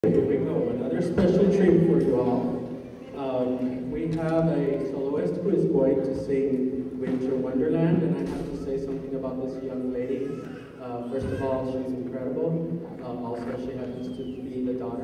Here we go, another special treat for you all. We have a soloist who is going to sing Winter Wonderland, and I have to say something about this young lady. First of all, she's incredible. Also, she happens to be the daughter